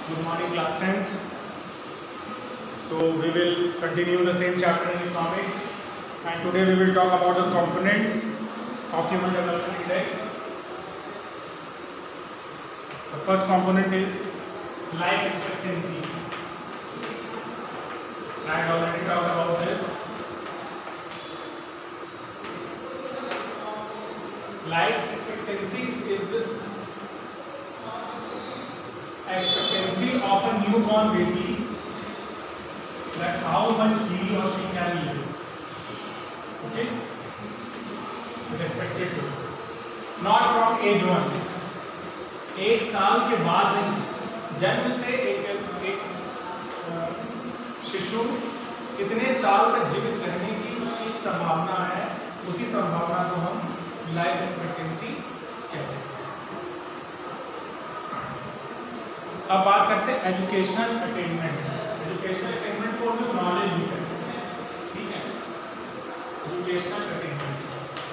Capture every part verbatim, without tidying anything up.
Good morning, class tenth. So we will continue the same chapter in economics, and today we will talk about the components of Human Development Index. The first component is life expectancy. I had already talked about this. Life expectancy is expectancy of a newborn baby, that how much he or she can live. Okay, it's expected to, not from age one. एक साल के बाद नहीं, जन्म से एक एक शिशु कितने साल तक जीवित रहने की उसकी संभावना है, उसी संभावना को हम लाइफ एक्सपेक्टेंसी कहते हैं। अब बात करते हैं एजुकेशनल अटेनमेंट। एजुकेशनल अटेनमेंट को हम नॉलेज भी कहते हैं, ठीक है। एजुकेशनल अटेनमेंट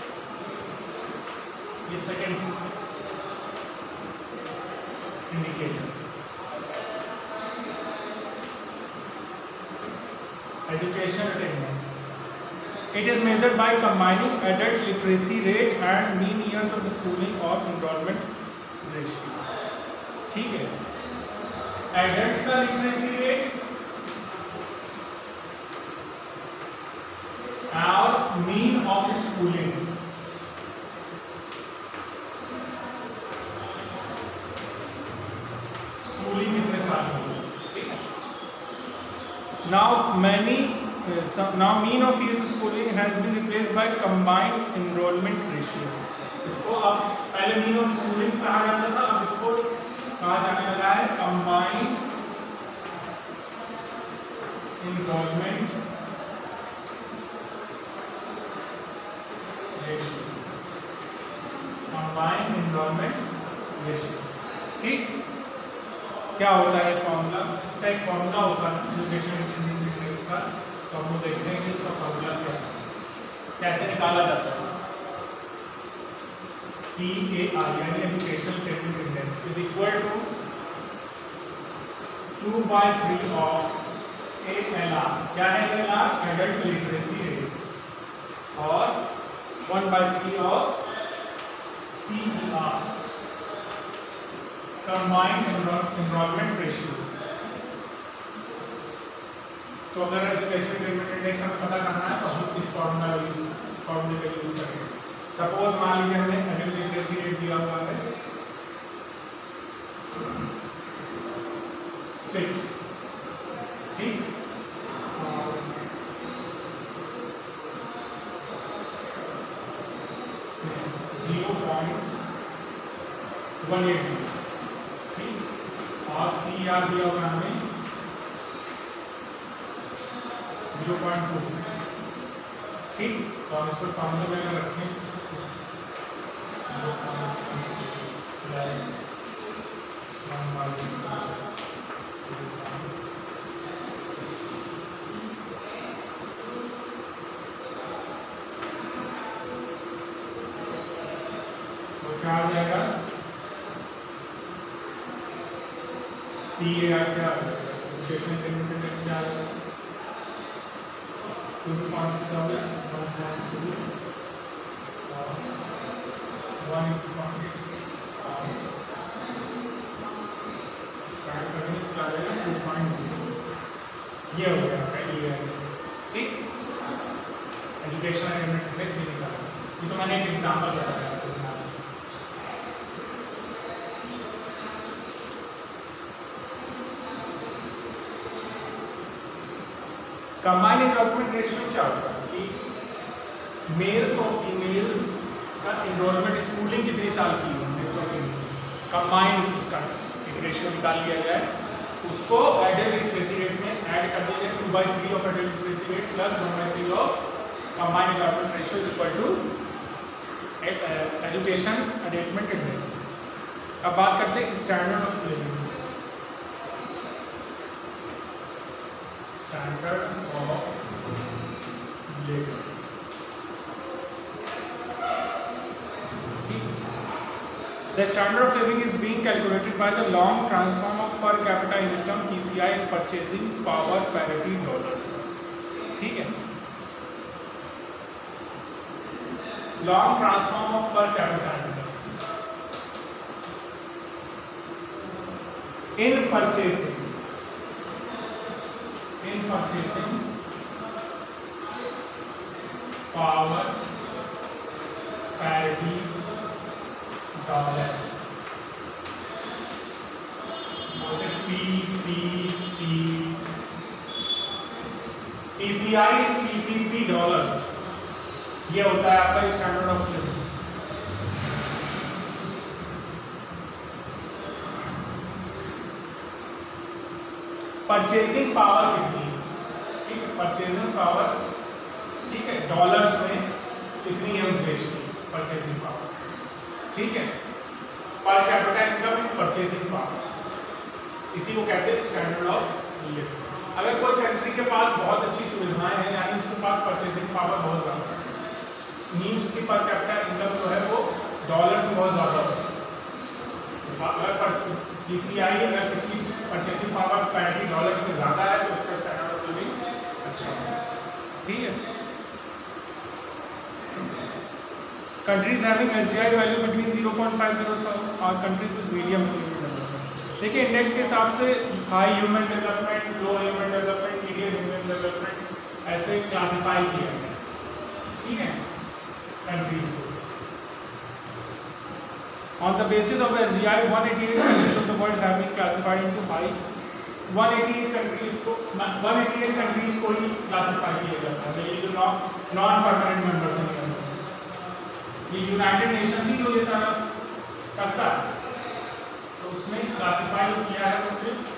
ये second indicator. Educational attainment, it is measured by combining adult literacy rate and mean years of schooling और एनरोलमेंट रेशियो, ठीक है। एडल्ट का लिटरेसी रेट और मीन ऑफ स्कूलिंग, स्कूलिंग कितने साल की, ठीक है। Now many now mean of years schooling has been replaced by combined enrolment ratio. इसको अब पहले मीन ऑफ स्कूलिंग कहा जाता था, अब इसको कहा जाने लगा है combined enrolment ratio, combined enrolment ratio, ठीक। क्या होता है फॉर्मूला? इसका एक फॉर्मूला होता है एजुकेशन इंडेक्स का, तो हम लोग देखते हैं कि इसका फॉर्मूला क्या है, कैसे निकाला जाता है। पी ए आर यानी educational attainment index is equal to two by three of A L R. क्या है L R? Adult literacy rate, और one by three of C E R, combined enrolment ratio. तो अगर educational attainment index हमें पता करना है तो हम इस फॉर्मूला इस फॉर्मूले का यूज करेंगे। सपोज मान लीजिए हमने एडल्ट लिटरेसी रेट दिया हुआ है सिक्स, ठीक, जीरो पॉइंट वन एट, ठीक, और सी आर दिया हुआ हमें जीरो पॉइंट टू, ठीक। तो हम इसको फॉर्मूले में रखें प्लस वन बाई तो क्या आ जाएगा? पी ए आर क्या एजुकेशनल अटेनमेंट इंडेक्स क्या आएगा? टू कौन सा हो गया? One point two one into point start करने क्या आ जाएगा? Two point zero. ये हो गया आपका ई आर, ठीक। एजुकेशनल अटेनमेंट इंडेक्स ये निकाला। ये तो मैंने एक एग्जाम्पल बताया आपको। कंबाइंड एनरोलमेंट रेशियो क्या होता है कि मेल्स और फीमेल्स का एनरोलमेंट स्कूलिंग कितनी साल की है, मेल्स और फीमेल्स कंबाइंड उसका एक रेशियो निकाल लिया जाए, उसको एडल्ट लिटरेसी रेट में ऐड कर दिया जाए। Two by three of adult literacy rate plus one by three of combined enrolment ratio is equal to education attainment index. अब बात करते हैं standard of living. Standard of living, ठीक। The standard of living is being calculated by the long transform of per capita income P C I and purchasing power parity dollars. ठीक है, long transform of per capita income in purchasing in purchasing power parity dollars. बोलते P P P P C I P P P dollars, ये होता है आपका standard of living. Purchasing power कितनी है, ठीक है, परचेजिंग पावर, ठीक है, डॉलर्स में कितनी है इन्फ्लेशन परचेजिंग पावर, ठीक है, per capita income purchasing power, इसी को कहते हैं स्टैंडर्ड ऑफ लिविंग। अगर कोई कंट्री के पास बहुत अच्छी सुविधाएं हैं, यानी उसके पास परचेजिंग पावर बहुत ज़्यादा है, मीन्स उसकी पर कैपिटा इनकम जो है वो डॉलर में बहुत ज़्यादा होता है। अगर पीसीआई अगर किसी की परचेसिंग पावर पैंतीस डॉलर में ज़्यादा है तो उसका स्टैंडर्ड ऑफ लिविंग अच्छा है, ठीक है। Countries having SDI value between zero point five zero और कंट्रीज विद मीडियम डेवलपमेंट। देखिए इंडेक्स के हिसाब से high human development, low human development, medium human development ऐसे क्लासिफाई किया गया, ठीक है, कंट्रीज को। On the basis of S D I, one hundred eighty-eight countries of the world have been classified into high. one hundred eighty-eight countries को one hundred eighty-eight countries को ही classify किया जाता है। ये जो नॉन नॉन परमानेंट मेंबर्स हैं, ये United Nations ही जो ये सारा करता है, तो उसमें क्लासिफाई जो किया है वो सिर्फ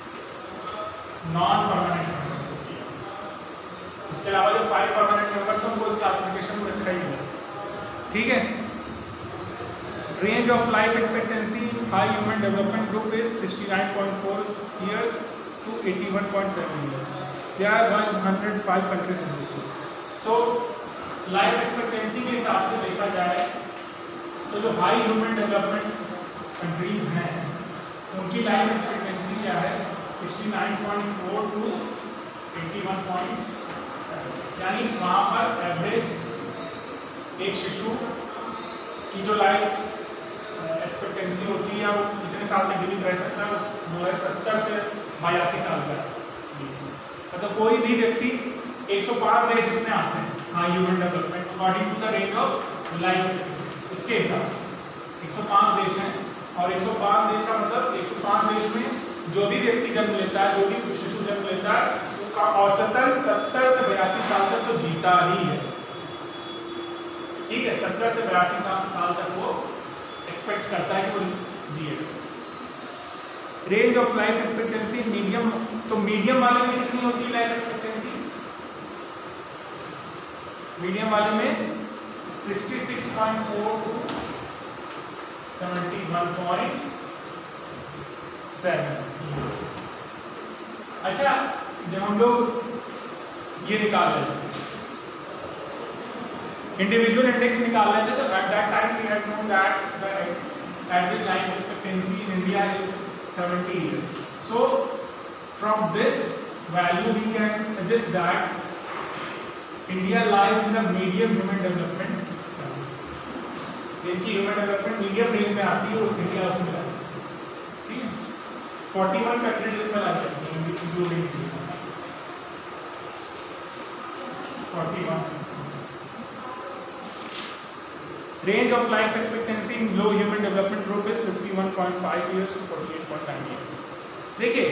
नॉन परमानेंट मेंबर्स को किया। उसके अलावा जो फाइव परमानेंट मेंबर्स हैं उनको इस क्लासिफिकेशन में रखा ही नहीं, ठीक है। Range of life expectancy high human development group is sixty-nine point four years to eighty-one point seven years. There are one hundred five countries in this group. तो life expectancy के हिसाब से देखा जाए तो जो हाई ह्यूमन डेवलपमेंट कंट्रीज हैं उनकी लाइफ एक्सपेक्टेंसी क्या है, उनहत्तर पॉइंट चार टू इक्यासी पॉइंट सात, यानी वहाँ पर एवरेज एक शिशु की जो लाइफ एक्सपेक्टेंसी होती है वो कितने साल तक जीवित रह सकता है, वो है सत्तर से बयासी साल का बीच में। मतलब कोई भी व्यक्ति एक सौ पाँच देश इसमें आते हैं high human development according to the range of life expectancy, इसके हिसाब से एक सौ पाँच देश हैं और एक सौ पाँच देश का मतलब एक सौ पाँच देश में जो भी व्यक्ति जन्म लेता है, जो भी शिशु जन्म लेता है, उसका औसतन सत्तर से बयासी साल तक तो जीता ही है, ठीक है, सत्तर से बयासी साल तक वो एक्सपेक्ट करता है कि वो जिए। Range of life expectancy medium, तो मीडियम वाले में कितनी होती है लाइफ एक्सपेक्टेंसी, मीडियम वाले में छियासठ पॉइंट चार टू इकहत्तर पॉइंट सात। अच्छा, जब हम लोग ये निकाल रहे थे इंडिविजुअल इंडेक्स निकाल रहे थे, तो at that time we had known that the average life expectancy in India is seventy years. So from this value we can suggest that India lies in the medium human development. इनकी human development medium range में आती है और India उसमें आती है, ठीक है। इकतालीस कंट्रीज इसमें आ जाती हैं इंक्लूडिंग इकतालीस। Range of life expectancy in low human development group is fifty-one point five years to forty-eight point nine years. देखिए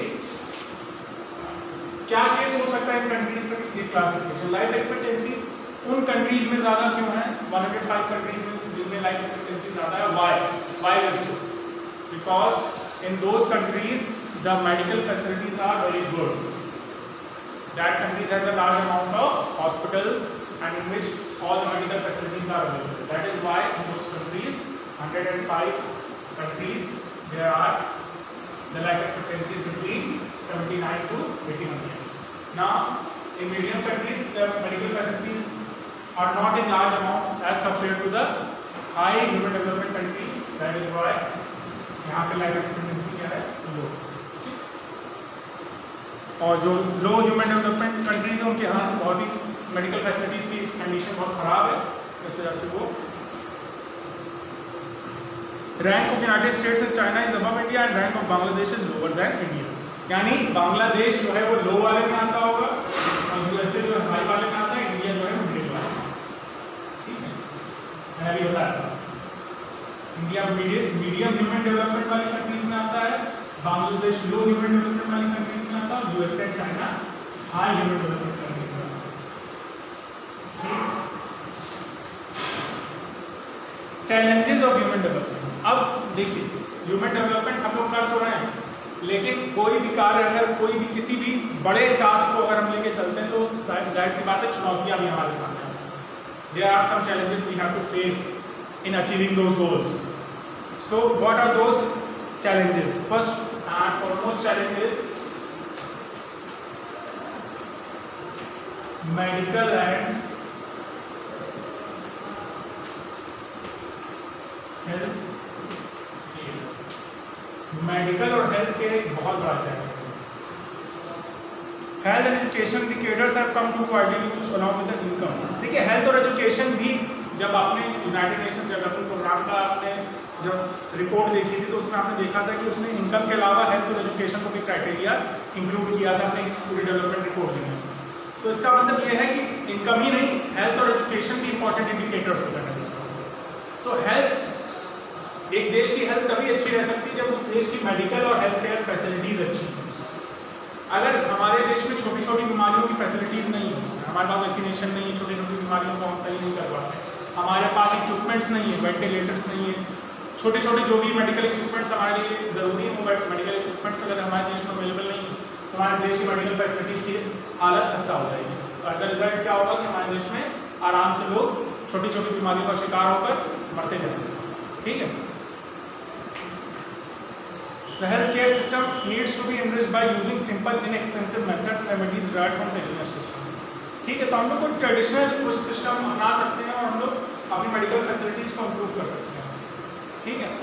क्या केस हो सकता है इन कंट्रीज का, ये क्लासिफिकेशन लाइफ एक्सपेक्टेंसी उन कंट्रीज में ज़्यादा क्यों है, one hundred five कंट्रीज में जिनमें लाइफ एक्सपेक्टेंसी ज़्यादा है, why why is so? Because in those countries the medical facilities are very good. That countries has a large amount of hospitals and in which all the medical facilities are available. That is why in those countries, one hundred five countries, there are the life expectancy is between seventy-nine to eighty-one years. Now, in medium countries, the medical facilities are not in large amount as compared to the high human development countries. That is why यहाँ पे life expectancy क्या है, लो। और जो लो human development countries हैं उनके यहाँ बहुत ही मेडिकल फैसिलिटीज़ की कंडीशन बहुत ख़राब है, इस वजह से वो rank of United States and China is above India and rank of Bangladesh is lower than India. यानी बांग्लादेश जो है वो लो वाले में आता होगा और यूएसए जो है हाई वाले में आता है, इंडिया जो है मिडिल वाले में। ठीक है, मैंने अभी बताया था India medium medium human development वाली कंट्रीज में आता है, बांग्लादेश लो ह्यूमन डेवलपमेंट वाली कंट्रीज में आता है, USA and China high human development countries में आता है। Challenges of human development. अब देखिए ह्यूमन डेवलपमेंट हम लोग कर तो रहे हैं, लेकिन कोई भी कार्य अगर कोई भी किसी भी बड़े टास्क को अगर हम लेके चलते हैं तो जाहिर सी बात है चुनौतियां भी हमारे सामने आती हैं। There are some challenges we have to face in achieving those goals. So what are those challenges? First and foremost challenge is medical and health care. Medical और हेल्थ केयर एक बहुत बड़ा चैलेंज है। Health and education indicators have come to widely used along with the income. देखिए health और education भी जब आपने यूनाइटेड नेशंस डेवलपमेंट प्रोग्राम का आपने जब रिपोर्ट देखी थी तो उसमें आपने देखा था कि उसने इनकम के अलावा हेल्थ और एजुकेशन को भी क्राइटेरिया इंक्लूड किया था अपने पूरी डेवलपमेंट रिपोर्ट में। तो इसका मतलब ये है कि इनकम ही नहीं, हेल्थ और एजुकेशन भी इंपॉर्टेंट इंडिकेटर्स होते हैं। तो हेल्थ, एक देश की हेल्थ तभी अच्छी रह सकती है जब उस देश की मेडिकल और हेल्थ केयर फैसिलिटीज़ अच्छी हैं। अगर हमारे देश में छोटी छोटी बीमारियों की फैसिलिटीज़ नहीं है, हमारे पास वैक्सीनेशन नहीं है, छोटी छोटी बीमारियों को हम सही नहीं कर पाते, हमारे पास इक्विपमेंट्स नहीं है, वेंटिलेटर्स नहीं है, छोटे छोटे जो भी मेडिकल इक्विपमेंट्स हमारे लिए ज़रूरी है वो मेडिकल इक्विपमेंट्स अगर हमारे देश में अवेलेबल नहीं है तो हमारे देश की मेडिकल फैसिलिटीज़ की हालत खस्ता हो जाएगी। और द रिजल्ट क्या होगा कि हमारे देश में आराम से लोग छोटी छोटी बीमारियों का शिकार होकर मरते जाएंगे। ठीक है, The healthcare system needs to be enriched by using simple, inexpensive methods and remedies derived from the illness system. ठीक है, तो हम लोग को ट्रेडिशनल कुछ सिस्टम अपना सकते हैं और हम लोग अपनी मेडिकल फैसिलिटीज़ को इम्प्रूव कर सकते हैं। ठीक है,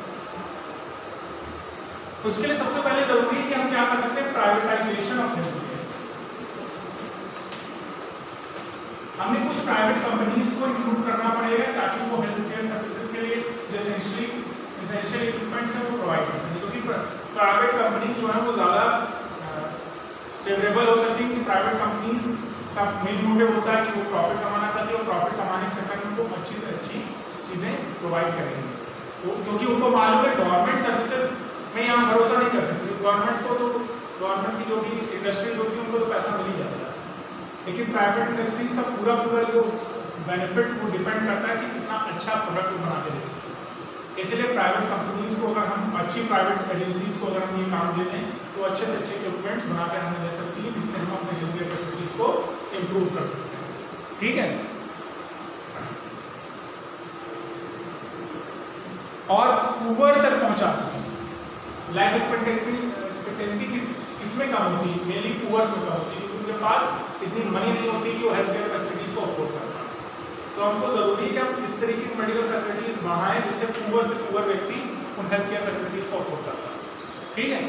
उसके लिए सबसे पहले ज़रूरी है कि हम क्या कर सकते हैं, प्राइवेटाइजेशन ऑफ हेल्थ केयर। हमने कुछ प्राइवेट कंपनीज को इंक्लूड करना पड़ेगा ताकि वो हेल्थ केयर सर्विसेज के लिए जो एसेंशियली एसेंशियल इक्विपमेंट्स हैं वो प्रोवाइड कर सकें, क्योंकि प्राइवेट कंपनीज जो है वो ज़्यादा फेवरेबल हो सकती है। कि प्राइवेट कंपनीज का मेन मोटिव होता है कि वो प्रॉफिट कमाना चाहती है और प्रॉफिट कमाने के चक्कर में वो अच्छी से अच्छी चीज़ें प्रोवाइड करेंगे। तो क्योंकि उनको मालूम है गवर्नमेंट सर्विसेज में यहाँ भरोसा नहीं कर सकते, गवर्नमेंट को तो गवर्नमेंट की जो भी इंडस्ट्रीज होती है उनको तो पैसा मिल ही जाता है, लेकिन प्राइवेट इंडस्ट्रीज का पूरा पूरा जो बेनिफिट वो डिपेंड करता है कि कितना अच्छा प्रोडक्ट वो बना के देते हैं। इसलिए प्राइवेट कंपनीज को अगर हम अच्छी प्राइवेट एजेंसीज को अगर हम ये काम दे दें तो अच्छे से अच्छे इक्विपमेंट्स बना कर हमें दे सकती है, जिससे हम अपने हेल्थ केयर फैसिलिटीज़ को इम्प्रूव कर सकते हैं। ठीक है, और पुअर तक पहुंचा सकें। लाइफ एक्सपेक्टेंसी एक्सपेक्टेंसी किस किसमें कम होती है, मेनली पुअर्स में कम होती है, क्योंकि उनके पास इतनी मनी नहीं होती कि वो हेल्थ केयर फैसिलिटीज़ को अफोर्ड कर पाए। तो हमको ज़रूरी है कि हम इस तरीके की मेडिकल फैसिलिटीज़ बढ़ाएं जिससे पुअर से पुअर व्यक्ति उन हेल्थ केयर फैसिलिटीज़ को अफोर्ड कर पाए। ठीक है,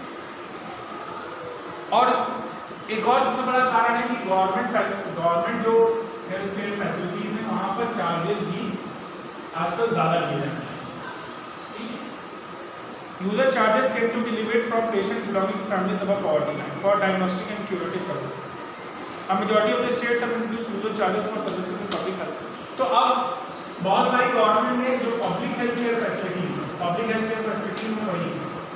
और एक और सबसे बड़ा कारण है कि गवर्नमेंट गवर्नमेंट जो हेल्थ केयर फैसिलिटीज़ हैं वहाँ पर चार्जेस भी आजकल ज़्यादा लिए जाते हैं। User charges can to be limited from patients belonging to families above poverty line for diagnostic and curative services. A majority of the states have introduced user charges for services in public health। तो अब बहुत सारी government ने जो public health care facility public health care facility में वही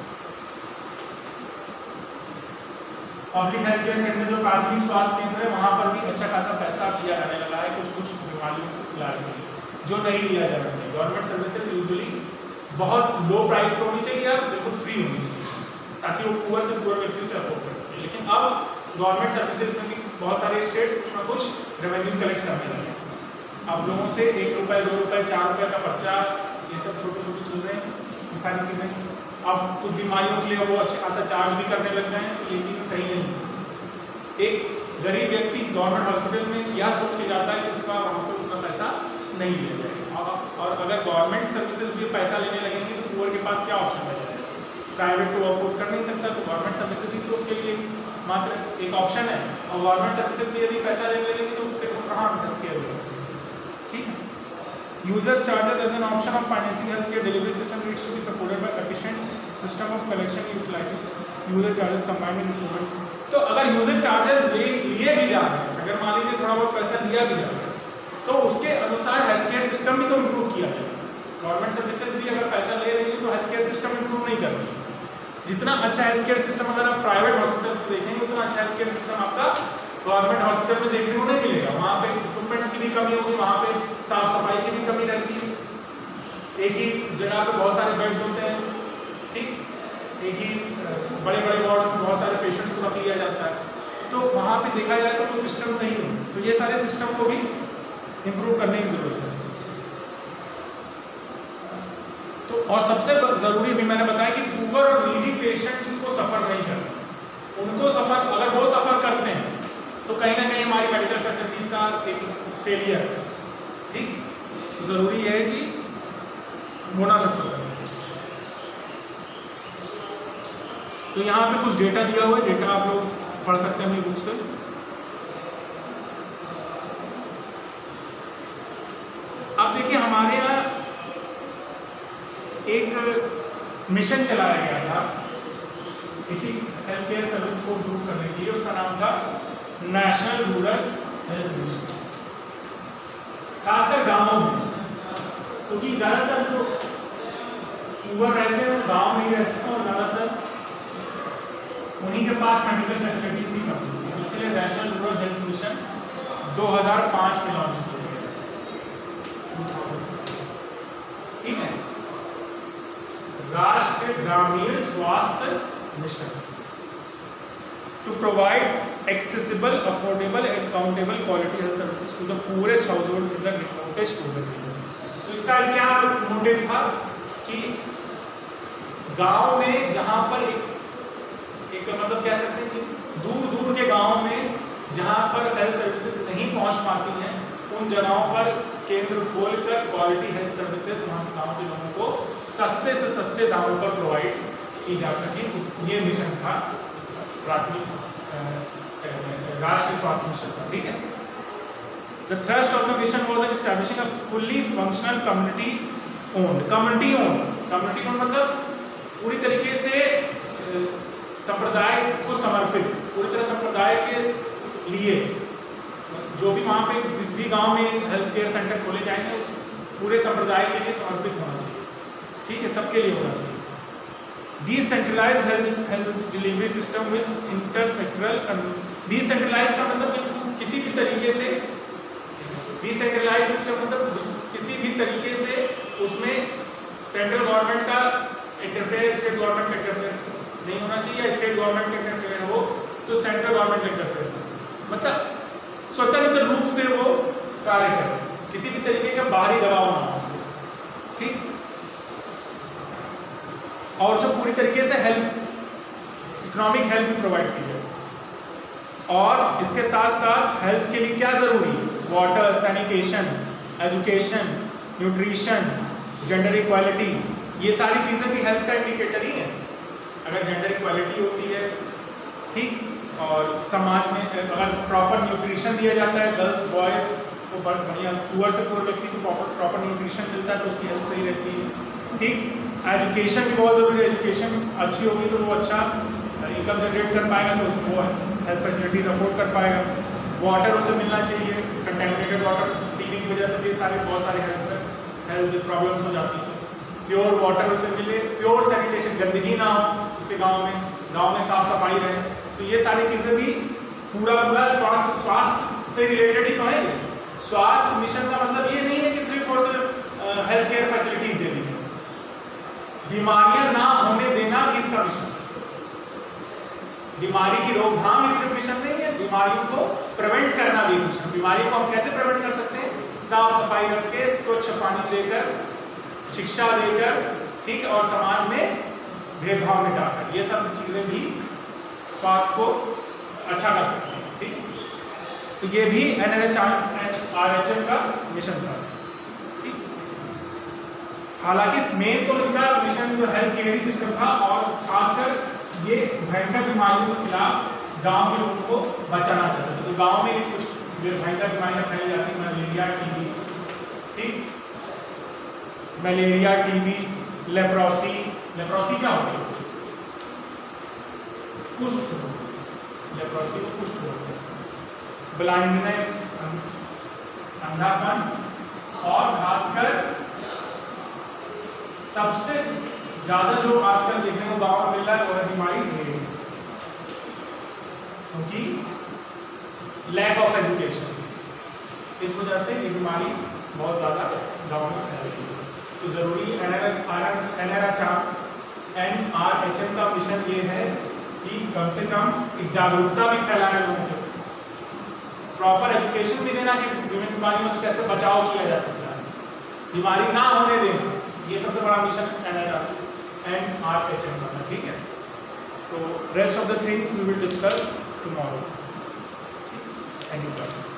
public health care centre जो प्राथमिक स्वास्थ्य केंद्र है वहाँ पर भी अच्छा खासा पैसा दिया जाने लगा है कुछ कुछ बीमारियों के इलाज के लिए, जो नहीं लिया जाना चाहिए। गवर्नमेंट सर्विसेज यूजुअली बहुत लो प्राइस पर होनी चाहिए या बिल्कुल फ्री होनी चाहिए ताकि वो पुअर से पुअर व्यक्ति से अफोर्ड कर सके। लेकिन अब गवर्नमेंट सर्विसेज में भी बहुत सारे स्टेट्स कुछ ना कुछ रेवेन्यू कलेक्ट करने लगे। अब लोगों से एक रुपये दो रुपये चार रुपये का पर्चा, ये सब छोटी छोटी चीज़ें, ये सारी चीज़ें अब कुछ बीमारियों के लिए वो अच्छा खासा चार्ज भी करने लग गए हैं। तो ये चीज़ सही नहीं। एक गरीब व्यक्ति गवर्नमेंट हॉस्पिटल में यह सोच के जाता है कि उसका वहाँ पर उतना पैसा नहीं लिया जाएगा। और अगर गवर्नमेंट सर्विसेज भी पैसा लेने लगेंगे तो पुअर के पास क्या ऑप्शन बचा है? प्राइवेट तो अफोर्ड कर नहीं सकता, तो गवर्नमेंट सर्विसेज ही तो उसके लिए मात्र एक ऑप्शन है। और गवर्नमेंट सर्विसेज भी यदि पैसा लेने लगेंगे तो फिर वो कहाँ हेल्थ केयर लेंगे? ठीक है। User charges as an option of financing health care delivery system needs to be supported by efficient system of collection utilising user charges combined with equipment. तो अगर यूजर चार्जेस ले लिए भी जा रहे हैं, अगर मान लीजिए थोड़ा बहुत पैसा लिया भी जा रहा है, तो उसके अनुसार हेल्थ केयर सिस्टम भी तो इम्प्रूव किया जाए। गवर्नमेंट सर्विसेज भी अगर पैसा ले रही है तो हेल्थ केयर सिस्टम इम्प्रूव नहीं कर रही। जितना अच्छा हेल्थ केयर सिस्टम अगर आप प्राइवेट हॉस्पिटल्स में देखेंगे उतना अच्छा हेल्थ केयर सिस्टम आपका गवर्नमेंट हॉस्पिटल में देखने को नहीं मिलेगा। वहाँ पे इक्विपमेंट्स की भी कमी होगी, वहाँ पे साफ सफाई की भी कमी रहती है, एक ही जगह पे बहुत सारे बेड्स होते हैं, ठीक, एक ही बड़े बड़े वार्ड में बहुत सारे पेशेंट्स को रख लिया जाता है, तो वहाँ पे देखा जाए तो वो सिस्टम सही नहीं। तो ये सारे सिस्टम को भी इम्प्रूव करने की ज़रूरत है। तो और सबसे ज़रूरी भी मैंने बताया कि पुअर और नीडी पेशेंट्स को सफ़र नहीं करना। उनको सफ़र, अगर वो सफ़र करते हैं तो कहीं ना कहीं हमारी मेडिकल फैसिलिटीज़ का एक फेलियर है, ठीक। ज़रूरी है कि वो ना सफ़र करें। तो यहाँ पे कुछ डेटा दिया हुआ है, डेटा आप लोग पढ़ सकते हैं अपनी बुक से। अब देखिए हमारे यहाँ एक मिशन चलाया गया था इसी हेल्थ केयर सर्विस को इम्प्रूव करने के लिए, उसका नाम था नेशनल रूरल हेल्थ मिशन। खासकर गाँवों में, क्योंकि ज़्यादातर जो पुअर रहते हैं वो गाँव में ही रहते हैं और ज़्यादातर उन्हीं के पास मेडिकल फैसिलिटीज की कमी होती है। इसलिए नेशनल रूरल हेल्थ मिशन दो हज़ार पाँच में लॉन्च किया गया, ठीक है। राष्ट्रीय ग्रामीण स्वास्थ्य mission to provide accessible, affordable and countable quality health services to the poorest household in the remotest rural areas. तो इसका क्या मोटिव था कि गांव में जहां पर एक एक मतलब कह सकते हैं कि दूर दूर के गांव में जहां पर हेल्थ सर्विसेज नहीं पहुंच पाती हैं, उन जगहों पर केंद्र खोलकर क्वालिटी हेल्थ सर्विसेज वहाँ के गाँव के लोगों को सस्ते से सस्ते दामों पर प्रोवाइड की जा सके। उस ये मिशन था इसका प्राथमिक राष्ट्रीय स्वास्थ्य मिशन था, ठीक है। The thrust of the mission was establishing a fully functional community owned community owned community owned मतलब पूरी तरीके से संप्रदाय को समर्पित, पूरी तरह संप्रदाय के लिए जो भी वहाँ पे जिस भी गांव में हेल्थ केयर सेंटर खोले जाएंगे उस पूरे संप्रदाय के लिए समर्पित होना चाहिए, ठीक है, सबके लिए होना चाहिए। Decentralised health health delivery system with intersectoral, decentralised का मतलब किसी भी तरीके से, डिसेंट्रलाइज्ड सिस्टम मतलब किसी भी तरीके से उसमें सेंट्रल गवर्नमेंट का इंटरफेयर, स्टेट गवर्नमेंट का इंटरफेयर नहीं होना चाहिए, या स्टेट गवर्नमेंट का इंटरफेयर हो तो सेंट्रल गवर्नमेंट का इंटरफेयर हो, मतलब स्वतंत्र रूप से वो कार्य करे, किसी भी तरीके का बाहरी दबाव ना हो उसको, ठीक। और उसे पूरी तरीके से हेल्प, इकोनॉमिक हेल्प भी प्रोवाइड की जाए। और इसके साथ साथ हेल्थ के लिए क्या जरूरी है, water, sanitation, education, nutrition, gender equality, ये सारी चीज़ें भी हेल्थ का इंडिकेटर ही है। अगर जेंडर इक्वालिटी होती है, ठीक, और समाज में अगर प्रॉपर न्यूट्रिशन दिया जाता है, गर्ल्स बॉयज़ को बढ़िया, पुअर से पुअर व्यक्ति को प्रॉपर प्रॉपर न्यूट्रिशन मिलता है तो उसकी हेल्थ सही रहती है, ठीक। एजुकेशन भी बहुत ज़रूरी है, एजुकेशन अच्छी होगी तो वो अच्छा इनकम जनरेट कर पाएगा, तो वो हेल्थ फैसिलिटीज़ अफोर्ड कर पाएगा। वाटर उसे मिलना चाहिए, कंटेमिनेटेड वाटर पीने की वजह से भी सारे बहुत सारे हेल्थ हेल्थ प्रॉब्लम्स हो जाती हैं। प्योर वाटर उसे मिले, प्योर सैनिटेशन, गंदगी ना हो उसके गाँव में, गाँव में साफ सफाई रहे, तो ये सारी चीज़ें भी पूरा पूरा स्वास्थ्य स्वास्थ्य से रिलेटेड ही तो है। स्वास्थ्य मिशन का मतलब ये नहीं है कि सिर्फ और सिर्फ हेल्थ केयर फैसिलिटीज दे दी, बीमारियां ना होने देना भी इसका मिशन, बीमारी की रोकथाम इसका मिशन नहीं है, बीमारियों को प्रिवेंट करना भी मिशन। बीमारियों को हम कैसे प्रिवेंट कर सकते हैं, साफ सफाई रख के, स्वच्छ पानी देकर, शिक्षा देकर, ठीक, और समाज में भेदभाव मिटाकर, ये सब चीज़ें भी स्वास्थ्य को अच्छा कर सकते हैं, ठीक। तो ये भी N H R H M का मिशन था, ठीक। हालांकि मेन तो इनका मिशन जो हेल्थ केयर सिस्टम था और खासकर ये भयंकर बीमारियों के खिलाफ गांव के लोगों को बचाना चाहते थे। तो गांव में कुछ भयंकर बीमारियां फैली जाती, मलेरिया, टीबी, ठीक, मलेरिया, टीबी, लेप्रोसी। लेप्रोसी क्या होती है? कुष्ठ रोग। लेप्रोसी को कुष्ठ रोग, ब्लाइंडनेस, अंधापन, और खासकर सबसे ज्यादा जो आजकल देखने को गांव में मिल रहा है वो है बीमारी एड्स, क्योंकि लैक ऑफ एजुकेशन, इस वजह से ये बीमारी बहुत ज्यादा गांव में फैल रही है। तो जरूरी N R H N R H M का मिशन ये है कि कम से कम एक जागरूकता भी फैलाए लोगों के, प्रॉपर एजुकेशन भी देना कि विभिन्न बीमारियों से कैसे बचाव किया जा सकता है, बीमारी ना होने देना, ये सबसे बड़ा mission N R H M का, ठीक है। तो rest of the things we will discuss tomorrow. Thank you.